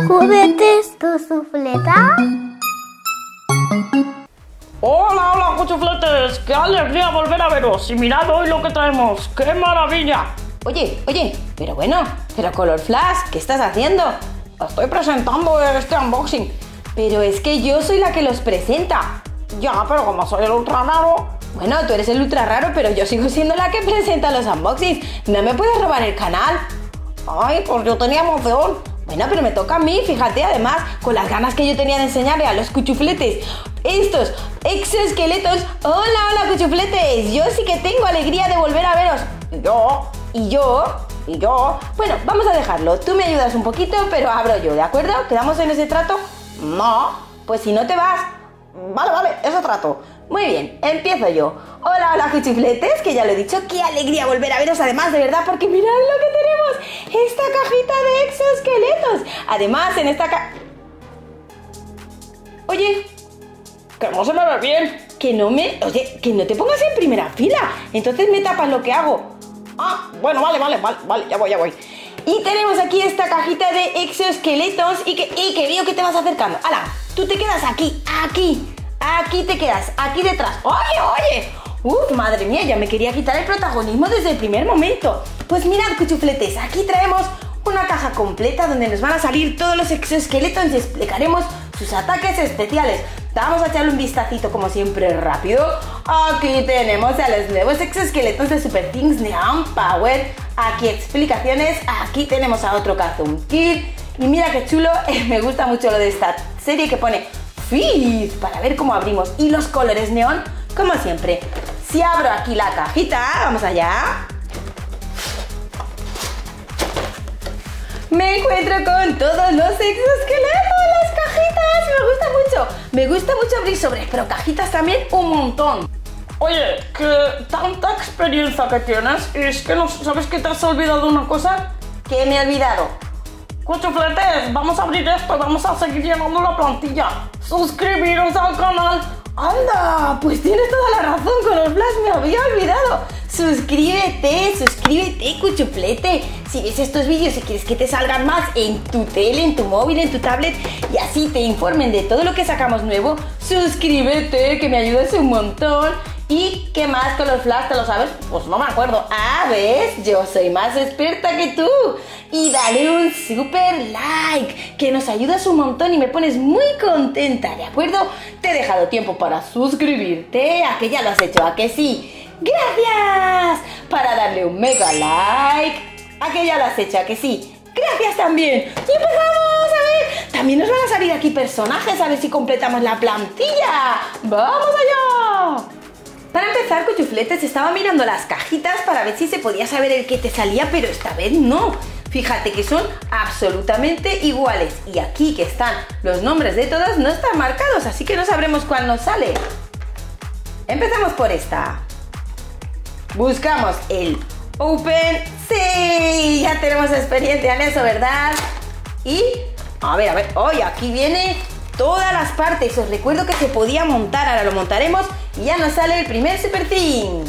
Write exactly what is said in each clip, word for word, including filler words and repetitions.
juguetes, tu sufleta. Hola, hola, cuchufletes, qué alegría volver a veros. Y mirad hoy lo que traemos, qué maravilla. Oye, oye, pero bueno, pero Color Flash, ¿qué estás haciendo? Estoy presentando este unboxing. Pero es que yo soy la que los presenta. Ya, pero como soy el ultra raro. Bueno, tú eres el ultra raro, pero yo sigo siendo la que presenta los unboxings. No me puedes robar el canal. Ay, pues yo tenía emoción. Bueno, pero me toca a mí, fíjate, además, con las ganas que yo tenía de enseñarle a los cuchufletes estos exoesqueletos. Hola, hola, cuchufletes. Yo sí que tengo alegría de volver a veros. Y yo, y yo, y yo. Bueno, vamos a dejarlo. Tú me ayudas un poquito, pero abro yo, ¿de acuerdo? ¿Quedamos en ese trato? No. Pues si no te vas. Vale, vale, eso trato. Muy bien, empiezo yo. Hola, hola, cuchufletes, que ya lo he dicho, qué alegría volver a veros, además, de verdad, porque mirad lo que tenemos, esta cajita de exoesqueletos. Además, en esta ca... Oye, que no se me ve bien. Que no me... Oye, que no te pongas en primera fila, entonces me tapas lo que hago. Ah, bueno, vale, vale, vale, vale, ya voy, ya voy. Y tenemos aquí esta cajita de exoesqueletos y que, y que veo que te vas acercando. ¡Hala! Tú te quedas aquí, aquí, aquí te quedas, aquí detrás. ¡Oye, oye! ¡Uf, madre mía! Ya me quería quitar el protagonismo desde el primer momento. Pues mirad, cuchufletes, aquí traemos una caja completa donde nos van a salir todos los exoesqueletos y explicaremos sus ataques especiales. Vamos a echarle un vistacito como siempre rápido. Aquí tenemos a los nuevos exoesqueletos de Super Things Neon Power. Aquí explicaciones, aquí tenemos a otro Kazum Kid. Y mira qué chulo, eh, me gusta mucho lo de esta serie que pone Fizz para ver cómo abrimos. Y los colores neón, como siempre. Si abro aquí la cajita, vamos allá. Me encuentro con todos los exoesqueletos, las cajitas, me gusta mucho. Me gusta mucho abrir sobres, pero cajitas también un montón. Oye, que tanta experiencia que tienes, y es que no sabes que te has olvidado una cosa. ¿Qué me he olvidado? Cuchufletes, vamos a abrir esto y vamos a seguir llenando la plantilla. Suscribiros al canal. ¡Anda! Pues tienes toda la razón, Color Flash, me había olvidado. Suscríbete, suscríbete, cuchuflete. Si ves estos vídeos y quieres que te salgan más en tu tele, en tu móvil, en tu tablet y así te informen de todo lo que sacamos nuevo, suscríbete, que me ayudas un montón. ¿Y qué más, Color Flash? ¿Te lo sabes? Pues no me acuerdo. Ah, ¿ves? Yo soy más experta que tú. Y dale un super like, que nos ayudas un montón y me pones muy contenta, ¿de acuerdo? Te he dejado tiempo para suscribirte, a que ya lo has hecho, a que sí. ¡Gracias! Para darle un mega like, a que ya lo has hecho, a que sí. ¡Gracias también! ¡Y empezamos! A ver, también nos van a salir aquí personajes, a ver si completamos la plantilla. ¡Vamos allá! Para empezar, cuchufletes, estaba mirando las cajitas para ver si se podía saber el que te salía, pero esta vez no. Fíjate que son absolutamente iguales. Y aquí que están los nombres de todas no están marcados, así que no sabremos cuál nos sale. Empezamos por esta. Buscamos el Open. ¡Sí! Ya tenemos experiencia en eso, ¿verdad? Y, a ver, a ver. Hoy aquí viene todas las partes. Os recuerdo que se podía montar, ahora lo montaremos. Y ya nos sale el primer Super Thing.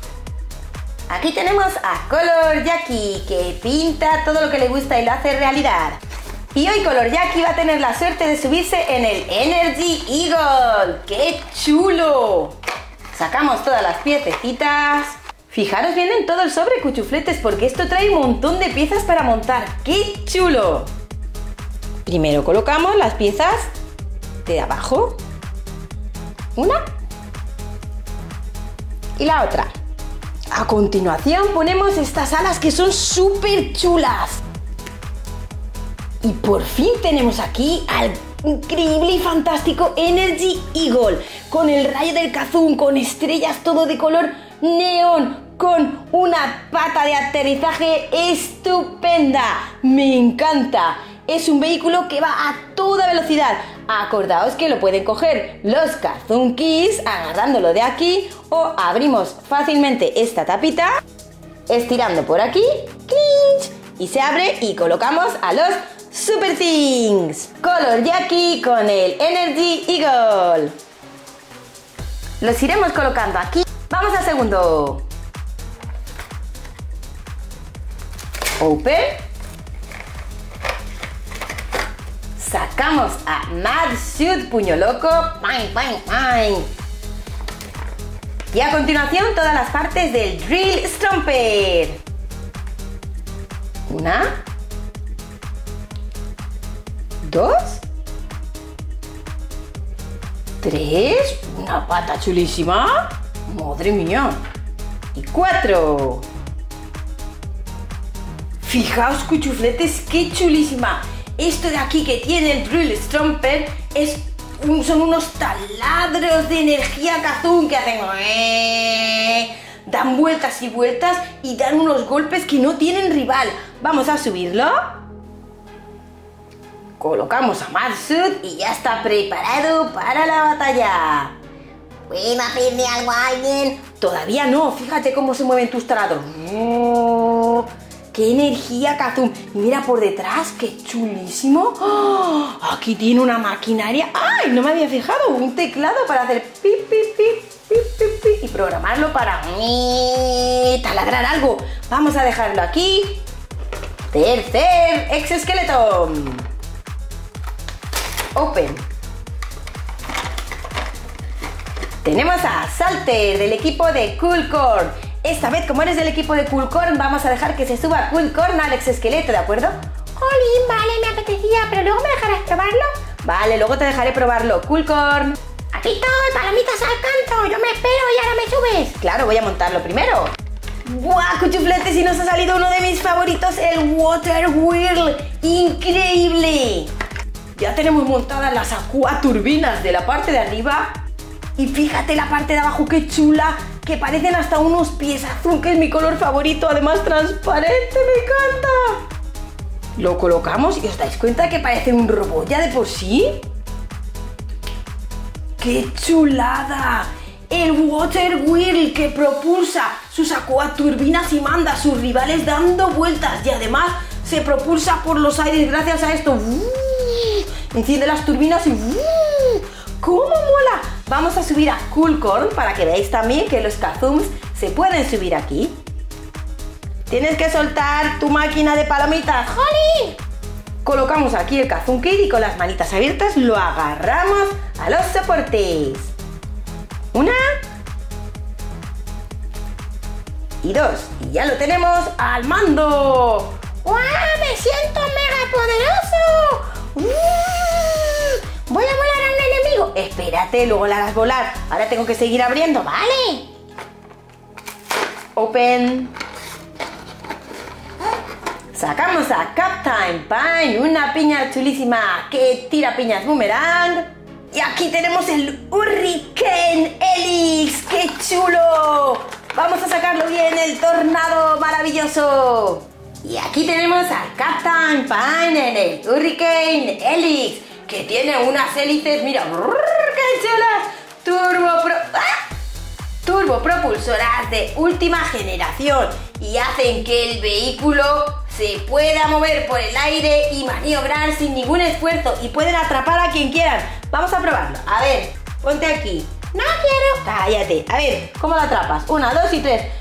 Aquí tenemos a Color Jackie, que pinta todo lo que le gusta y lo hace realidad. Y hoy Color Jackie va a tener la suerte de subirse en el Energy Eagle. ¡Qué chulo! Sacamos todas las piececitas. Fijaros bien en todo el sobre, cuchufletes, porque esto trae un montón de piezas para montar. ¡Qué chulo! Primero colocamos las piezas de abajo. Una. Y la otra. A continuación ponemos estas alas que son súper chulas. Y por fin tenemos aquí al increíble y fantástico Energy Eagle. Con el rayo del Kazum, con estrellas, todo de color neón, con una pata de aterrizaje estupenda. Me encanta. Es un vehículo que va a toda velocidad. Acordaos que lo pueden coger los Kazum Kids agarrándolo de aquí, o abrimos fácilmente esta tapita estirando por aquí, ¡clinch! Y se abre y colocamos a los Super Things. Color Jackie con el Energy Eagle. Los iremos colocando aquí. Vamos al segundo. Open. Sacamos a Mad Suit Puño Loco. ¡Pam, pam, pam! Y a continuación todas las partes del Drill Stomper. Una. Dos. Tres. Una pata chulísima. Madre mía. Y cuatro. Fijaos, cuchufletes, qué chulísima. Esto de aquí que tiene el Drill Stomper es un, son unos taladros de energía Kazum que hacen... ¡eh! Dan vueltas y vueltas y dan unos golpes que no tienen rival. Vamos a subirlo. Colocamos a Mad Suit y ya está preparado para la batalla. ¿Puedo hacerle algo a alguien? Todavía no, fíjate cómo se mueven tus taladros. ¡Oh! ¡Qué energía, Kazum! Y mira por detrás, qué chulísimo. ¡Oh! Aquí tiene una maquinaria. ¡Ay! No me había fijado. Un teclado para hacer pi, pi, pi, pi, pi, pi, y programarlo para taladrar algo. Vamos a dejarlo aquí. Tercer exoesqueleto. Open. Tenemos a Salter del equipo de Cool Corn. Esta vez, como eres del equipo de Cool Corn, vamos a dejar que se suba Cool Corn al exoesqueleto, ¿de acuerdo? Jolín, vale, me apetecía, pero luego me dejarás probarlo. Vale, luego te dejaré probarlo. Cool Corn. Aquí estoy, palomitas al canto. Yo me espero y ahora me subes. Claro, voy a montarlo primero. ¡Buah, cuchufletes! Y nos ha salido uno de mis favoritos, el Water Wheel. ¡Increíble! Ya tenemos montadas las acuaturbinas de la parte de arriba. Y fíjate la parte de abajo, qué chula, que parecen hasta unos pies azul, que es mi color favorito, además transparente, me encanta. Lo colocamos y os dais cuenta que parece un robot ya de por sí. ¡Qué chulada! El Water Wheel que propulsa sus acuaturbinas y manda a sus rivales dando vueltas y además se propulsa por los aires gracias a esto. Enciende las turbinas y... ¡cómo mola! Vamos a subir a Cool Corn para que veáis también que los Kazums se pueden subir aquí. Tienes que soltar tu máquina de palomitas. ¡Jolín! Colocamos aquí el Kazum Kit y con las manitas abiertas lo agarramos a los soportes. Una. Y dos. Y ya lo tenemos al mando. ¡Guau! ¡Me siento mega poderoso! ¡Uh! ¡Voy a volar a un enemigo! Espérate, luego la harás volar. Ahora tengo que seguir abriendo. ¡Vale! Open. Sacamos a Captain Pine, una piña chulísima que tira piñas boomerang. Y aquí tenemos el Hurricane Helix. ¡Qué chulo! Vamos a sacarlo bien, el tornado maravilloso. Y aquí tenemos a Captain Pine en el Hurricane Helix, que tiene unas hélices, mira, ¡qué chulas! Turbo pro... ¡Ah! Turbopropulsoras de última generación y hacen que el vehículo se pueda mover por el aire y maniobrar sin ningún esfuerzo y pueden atrapar a quien quieran. Vamos a probarlo. A ver, ponte aquí. No quiero. Cállate. A ver, ¿cómo lo atrapas? Una, dos y tres.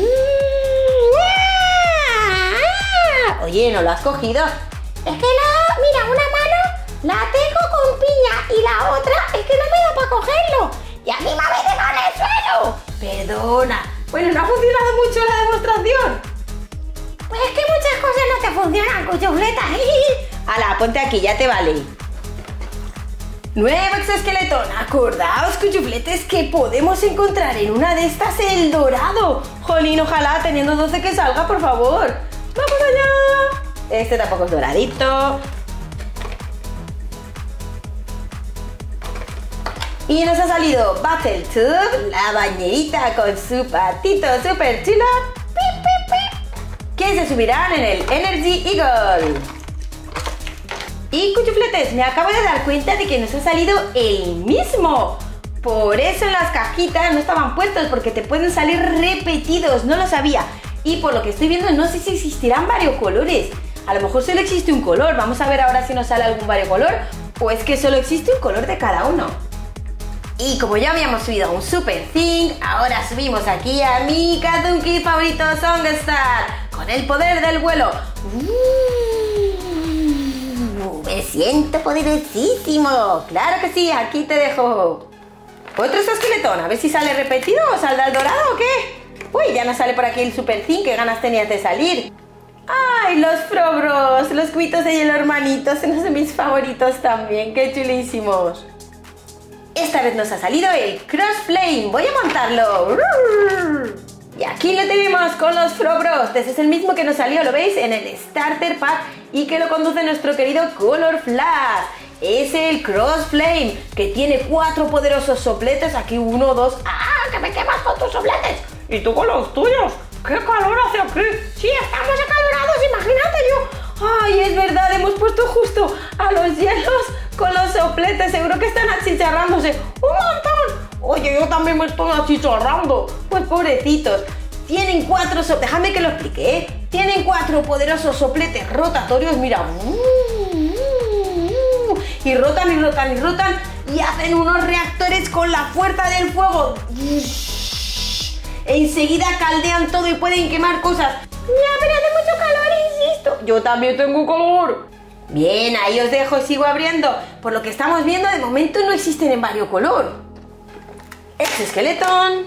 Oye, ¿no lo has cogido? Es que no, mira, una mano la tengo con piña y la otra es que no me da para cogerlo. Y a mí me habéis dejado en el suelo. Perdona. Bueno, no ha funcionado mucho la demostración. Pues es que muchas cosas no te funcionan, cuchufleta. Ala, ponte aquí, ya te vale. Nuevo exoesqueletón. Acordaos, cuchufletes, que podemos encontrar en una de estas el dorado. Jolín, ojalá teniendo doce que salga, por favor. ¡Vamos allá! Este tampoco es doradito. Y nos ha salido Battletoad, la bañerita con su patito super chulo, que se subirán en el Energy Eagle. Y cuchufletes, me acabo de dar cuenta de que nos ha salido el mismo. Por eso en las cajitas no estaban puestos, porque te pueden salir repetidos, no lo sabía. Y por lo que estoy viendo, no sé si existirán varios colores. A lo mejor solo existe un color. Vamos a ver ahora si nos sale algún variocolor, o es que solo existe un color de cada uno. Y como ya habíamos subido a un Super Thing, ahora subimos aquí a mi Kazum Kit favorito, Songstar, con el poder del vuelo. Uh, siento poderosísimo. Claro que sí, aquí te dejo. Otro esqueletón, a ver si sale repetido o saldrá el dorado o qué. Uy, ya no sale por aquí el Super Zinc, qué ganas tenías de salir. ¡Ay, los Frobros! Los cubitos de hielo hermanitos, unos de mis favoritos también, qué chulísimos. Esta vez nos ha salido el Cross Flame, voy a montarlo. Y aquí lo tenemos con los Frobros. Este es el mismo que nos salió, ¿lo veis? En el Starter Pack y que lo conduce nuestro querido Color Flash. Es el Cross Flame, que tiene cuatro poderosos sopletes. Aquí uno, dos... ¡Ah, que me quemas con tus sopletes! ¿Y tú con los tuyos? ¡Qué calor hace aquí! Sí, estamos acalorados, imagínate yo. ¡Ay, es verdad! Hemos puesto justo a los hielos con los sopletes. Seguro que están achicharrándose un montón. Oye, yo también me estoy achicharrando. Pues pobrecitos. Tienen cuatro sopletes. Déjame que lo explique, ¿eh? Tienen cuatro poderosos sopletes rotatorios. Mira. Y rotan y rotan y rotan. Y hacen unos reactores con la fuerza del fuego. Enseguida caldean todo y pueden quemar cosas. Ya, pero hace mucho calor, insisto. Yo también tengo calor. Bien, ahí os dejo, sigo abriendo. Por lo que estamos viendo, de momento no existen en variocolor. Exoskeleton.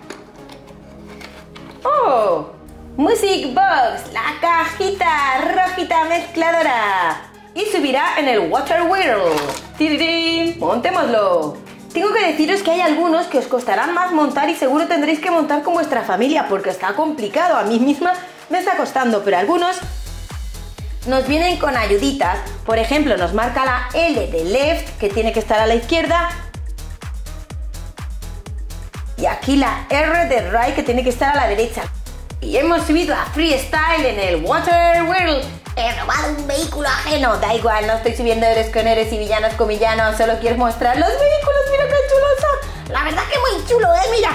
Oh, Music Box, la cajita rojita mezcladora. Y subirá en el Water Whirl. ¡Tirirín! ¡Montémoslo! Tengo que deciros que hay algunos que os costarán más montar y seguro tendréis que montar con vuestra familia porque está complicado. A mí misma me está costando, pero algunos nos vienen con ayuditas. Por ejemplo, nos marca la L de left, que tiene que estar a la izquierda. Y aquí la R de right, que tiene que estar a la derecha. Y hemos subido a Freestyle en el Water Whirl. He robado un vehículo ajeno. Da igual, no estoy subiendo héroes con héroes y villanos con villanos. Solo quiero mostrar los vehículos. Mira qué chulos son. La verdad que muy chulo, ¿eh? Mira.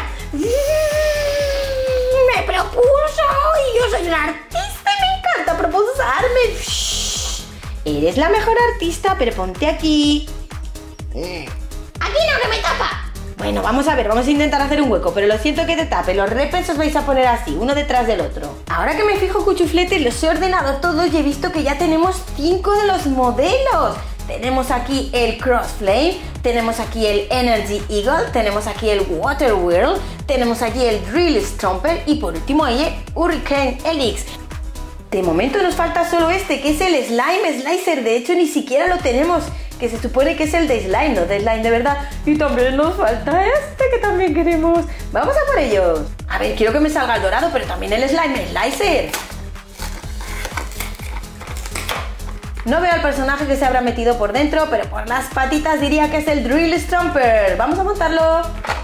Me propulso y yo soy un artista y me encanta propulsarme. Eres la mejor artista, pero ponte aquí. Aquí no, que me tapa. Bueno, vamos a ver, vamos a intentar hacer un hueco, pero lo siento que te tape. Los repes os vais a poner así, uno detrás del otro. Ahora que me fijo, Cuchuflete, los he ordenado todos y he visto que ya tenemos cinco de los modelos. Tenemos aquí el Cross Flame, tenemos aquí el Energy Eagle, tenemos aquí el Water Whirl, tenemos aquí el Drill Stomper y por último ahí el Hurricane Helix. De momento nos falta solo este, que es el Slime Slicer. De hecho, ni siquiera lo tenemos, que se supone que es el de Slime, no de Slime de verdad. Y también nos falta este, que también queremos. Vamos a por ellos. A ver, quiero que me salga el dorado, pero también el Slime Slicer. No veo al personaje que se habrá metido por dentro, pero por las patitas diría que es el Drill Stomper. Vamos a montarlo.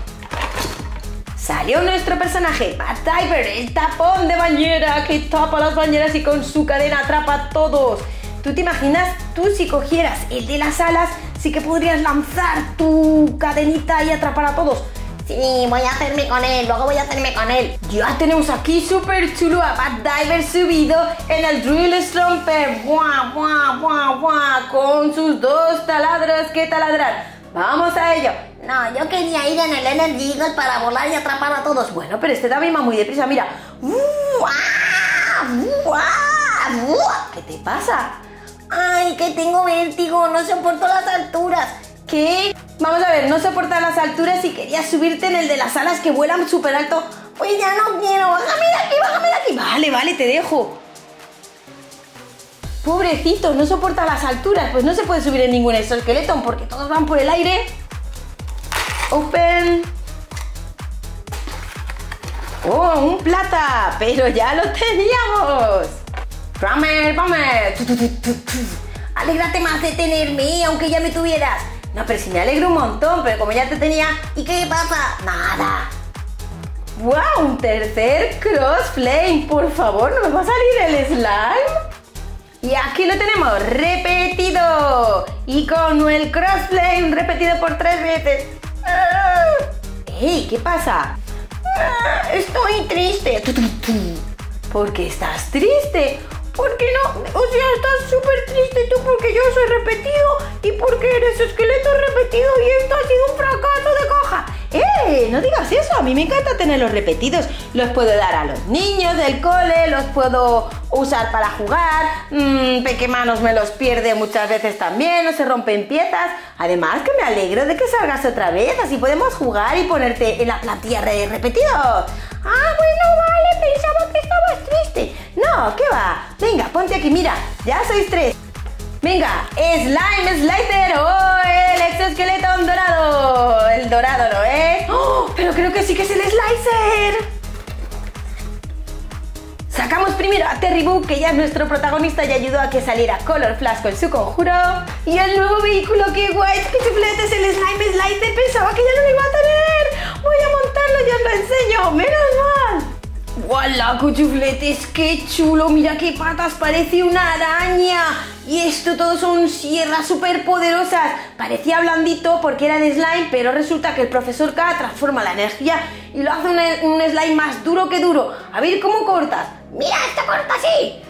Salió nuestro personaje, Mad Diver, el tapón de bañera que tapa las bañeras y con su cadena atrapa a todos. ¿Tú te imaginas? Tú si cogieras el de las alas, sí que podrías lanzar tu cadenita y atrapar a todos. Sí, voy a hacerme con él, luego voy a hacerme con él. Ya tenemos aquí súper chulo a Mad Diver subido en el Drill Stomper. ¡Buah, buah, buah, buah! Con sus dos taladros que taladrar. ¡Vamos a ello! No, yo quería ir en el Energy Eagle para volar y atrapar a todos. Bueno, pero este también va muy deprisa, mira. ¿Qué te pasa? Ay, que tengo vértigo, no soporto las alturas. ¿Qué? Vamos a ver, no soportas las alturas y querías subirte en el de las alas que vuelan súper alto. Pues ya no quiero, bájame de aquí, bájame de aquí. Vale, vale, te dejo. Pobrecito, no soporta las alturas. Pues no se puede subir en ningún exoskeleton porque todos van por el aire. Open. Oh, un plata, pero ya lo teníamos. Vamos, vamos. Alégrate más de tenerme, aunque ya me tuvieras. No, pero si me alegro un montón, pero como ya te tenía... ¿Y qué pasa? Nada. ¡Wow! Un tercer Cross Flame. Por favor, ¿no me va a salir el slime? Y aquí lo tenemos, repetido. Y con el Cross Flame repetido por tres veces. ¡Ey! ¿Qué pasa? Estoy triste. ¿Por qué estás triste? ¿Por qué no? O sea, estás súper triste tú porque yo soy repetido y porque eres esqueleto repetido y esto ha sido un fracaso de caja. ¡Eh! No digas eso, A mí me encanta tenerlos repetidos. Los puedo dar a los niños del cole, los puedo usar para jugar. Mmm, Pequemanos me los pierde muchas veces también, no se rompen piezas. Además que me alegro de que salgas otra vez, así podemos jugar y ponerte en la plantilla de repetidos. Ah, bueno, vale, pensaba que estabas triste. No, ¿qué va? Venga, ponte aquí, mira, ya sois tres. Venga, Slime Slicer, oh, el exoesqueleto dorado. El dorado, ¿no es? Oh, pero creo que sí que es el Slicer. Sacamos primero a Terry Boo, que ya es nuestro protagonista y ayudó a que saliera Color Flash con su conjuro. Y el nuevo vehículo, qué guay, qué chuflete, es el Slime Slicer. Pensaba que ya no lo iba a tener. Voy a montarlo y os lo enseño, menos mal. ¡Guau, cuchufletes! ¡Qué chulo! Mira qué patas, parece una araña. Y esto todo son sierras súper poderosas. Parecía blandito porque era de slime, pero resulta que el profesor K transforma la energía y lo hace un, un slime más duro que duro. A ver, ¿cómo cortas? Mira, esto corta así.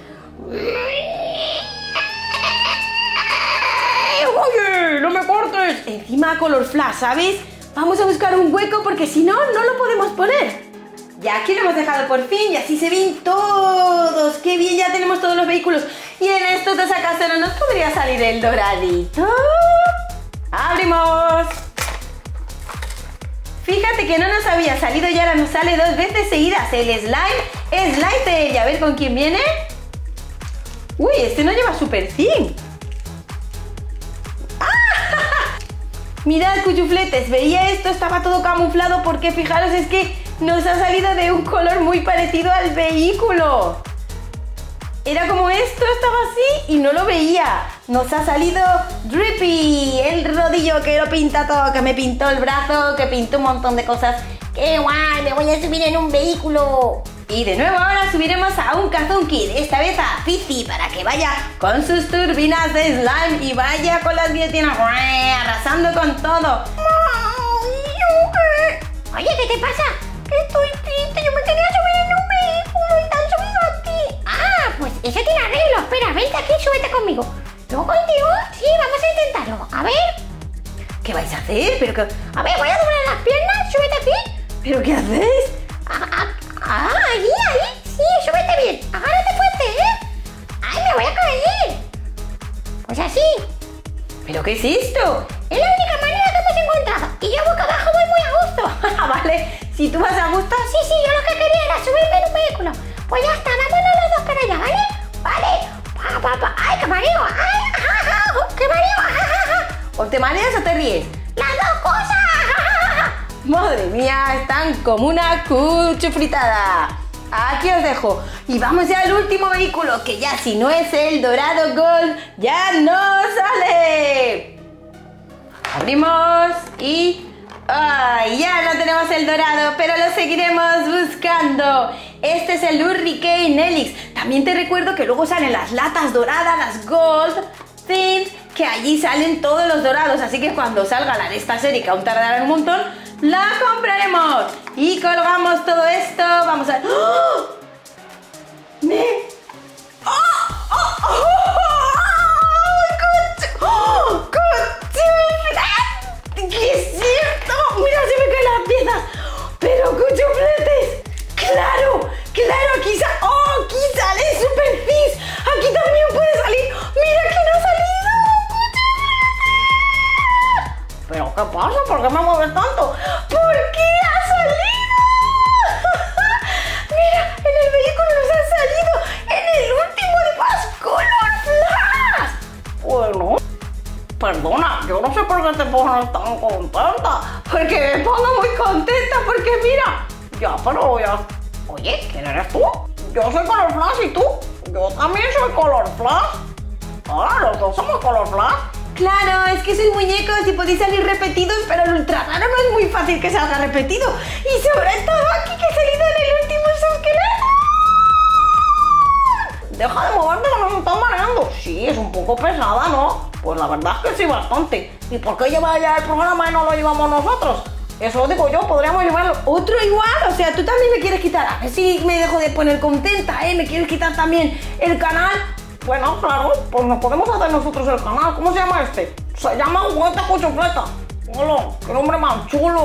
Oye, no me cortes. Encima Color Flash, ¿sabes? Vamos a buscar un hueco porque si no, no lo podemos poner. Ya aquí lo hemos dejado por fin y así se ven todos. ¡Qué bien! Ya tenemos todos los vehículos. Y en estos dos acaso no nos podría salir el doradito. ¡Abrimos! Fíjate que no nos había salido y ahora nos sale dos veces seguidas el Slime Slicer. Y a ver con quién viene. Uy, este no lleva Super cien. ¡Ah! Mirad, cuchufletes, veía esto, estaba todo camuflado porque fijaros, es que nos ha salido de un color muy parecido al vehículo. Era como esto, estaba así y no lo veía. Nos ha salido Drippy, el rodillo que lo pinta todo, que me pintó el brazo, que pintó un montón de cosas. ¡Qué guay! Me voy a subir en un vehículo. Y de nuevo ahora subiremos a un Kazunki, esta vez a Fifi, para que vaya con sus turbinas de slime y vaya con las guillotinas arrasando con todo. Oye, ¿qué te pasa? Estoy triste, yo me quería subir en un vehículo y te han subido a ti. Ah, pues eso tiene arreglo. Espera, vente aquí y súbete conmigo. ¿Yo contigo? Sí, vamos a intentarlo. A ver. ¿Qué vais a hacer? Pero que... A ver, voy a doblar las piernas, súbete aquí. ¿Pero qué hacéis? Ah, ah, ah, ahí, ahí. Sí, súbete bien. Agárrate fuerte, ¿eh? Ay, me voy a caer. Pues así. ¿Pero qué es esto? Es la única manera que hemos encontrado. Y yo boca abajo voy muy a gusto. Vale, si tú vas a gusto. Sí, sí, yo lo que quería era subirme en un vehículo. Pues ya está, vámonos los dos para allá, ¿vale? Vale. Pa, pa, pa. ¡Ay, qué mareo! ¡Ay, ajaja! ¡Qué mareo! Ajaja! ¿O te mareas o te ríes? ¡Las dos cosas! Ajaja. Madre mía, están como una cuchufritada. Aquí os dejo. Y vamos ya al último vehículo, que ya si no es el dorado gold, ya no sale. Abrimos y... ¡ay! Ya no tenemos el dorado, pero lo seguiremos buscando. Este es el Hurricane Helix. También te recuerdo que luego salen las latas doradas, las Gold Things, que allí salen todos los dorados. Así que cuando salga la de esta serie, que aún tardará un montón, la compraremos. Y colgamos todo esto. Vamos a... ¡oh! ¡Me... ¡oh! ¡oh! ¡oh! ¡oh! ¿Qué es cierto? Mira, se me caen las piezas. Pero cuchufletes, claro, claro, aquí sale. ¡Oh! Aquí sale Super Fizz. Aquí también puede salir. Mira que no ha salido. ¡Cuchufletes! ¿Pero qué pasa? ¿Por qué me mueves tanto? ¿Por qué ha salido? Mira, en el vehículo nos ha salido. En el último de más Color Flash. Bueno, perdona, yo no sé por qué te pones tan contenta. Porque me pongo muy contenta, porque mira. Ya, pero ya. Oye, ¿quién eres tú? Yo soy Color Flash y tú. Yo también soy Color Flash. Ahora los dos somos Color Flash. Claro, es que sois muñecos y podéis salir repetidos, pero el ultra raro no es muy fácil que salga repetido. Y sobre todo aquí que he salido en el último esqueleto. Deja de moverte que nos están mareando. Sí, es un poco pesada, ¿no? Pues la verdad es que sí, bastante. ¿Y por qué lleva ya el programa y no lo llevamos nosotros? Eso digo yo, podríamos llevarlo. Otro igual, o sea, tú también me quieres quitar. A ver si me dejo de poner contenta, ¿eh? Me quieres quitar también el canal. Bueno, claro, pues nos podemos hacer nosotros el canal. ¿Cómo se llama este? Se llama Juguete Cuchufleta. Hola, qué nombre más chulo.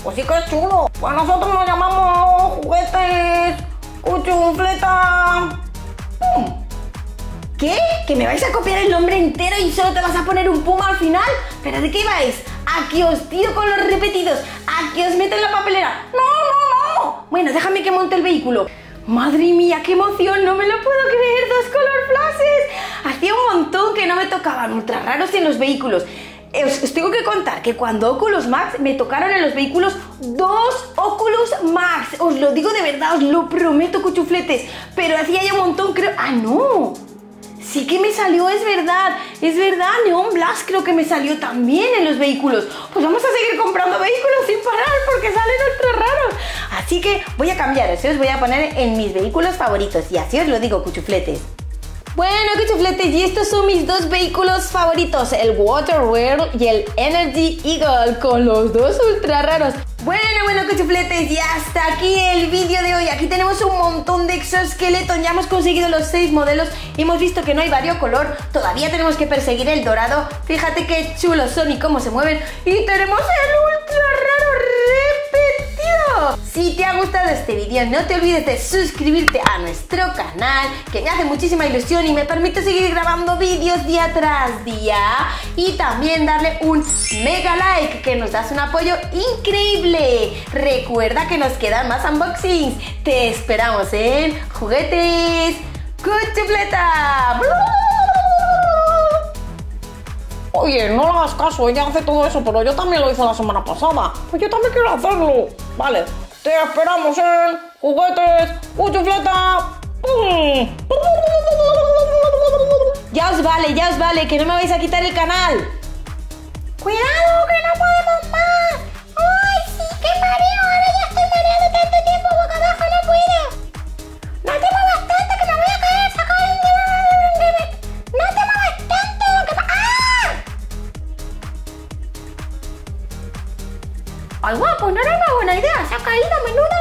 Pues sí que es chulo. Pues nosotros nos llamamos Juguetes Cuchufleta. ¡Pum! ¿Qué? ¿Que me vais a copiar el nombre entero y solo te vas a poner un puma al final? ¿Pero de qué vais? ¿A que os tiro con los repetidos? ¿A que os meto en la papelera? ¡No, no, no! Bueno, déjame que monte el vehículo. ¡Madre mía, qué emoción! ¡No me lo puedo creer! ¡Dos color flashes! Hacía un montón que no me tocaban ultra raros en los vehículos. Os, os tengo que contar que cuando Oculus Max me tocaron en los vehículos dos Oculus Max. Os lo digo de verdad, os lo prometo, cuchufletes. Pero hacía ya un montón, creo... ¡Ah, no! Sí que me salió, es verdad, es verdad, Neon Blast creo que me salió también en los vehículos. Pues vamos a seguir comprando vehículos sin parar porque salen ultra raros. Así que voy a cambiar, así os voy a poner en mis vehículos favoritos y así os lo digo, cuchufletes. Bueno, cuchufletes, y estos son mis dos vehículos favoritos, el Water World y el Energy Eagle, con los dos ultra raros. Bueno, bueno, cuchufletes, y hasta aquí el vídeo de hoy. Aquí tenemos un montón de exoesqueletos, ya hemos conseguido los seis modelos, hemos visto que no hay variocolor, todavía tenemos que perseguir el dorado. Fíjate qué chulos son y cómo se mueven, y tenemos el ultra raro repetido. Si te ha gustado este vídeo, no te olvides de suscribirte a nuestro canal, que me hace muchísima ilusión y me permite seguir grabando vídeos día tras día, y también darle un mega like, que nos das un apoyo increíble. Recuerda que nos quedan más unboxings. Te esperamos en Juguetes Cuchufleta. Oye, no le hagas caso, ella hace todo eso, pero yo también lo hice la semana pasada. Pues yo también quiero hacerlo. Vale, te esperamos en Juguetes Cuchufleta. ¡Pum! Ya os vale, ya os vale, que no me vais a quitar el canal. ¡Cuidado, que no podemos más! ¡Ay, sí, qué mareo! Ahora ya estoy mareado tanto tiempo, boca abajo no puedo. ¡No te muevas tanto, que me voy a caer! ¡Saca el... ¡No te muevas tanto! Que... ¡Ah! ¡Ay, guapo! No era una buena idea, se ha caído, menudo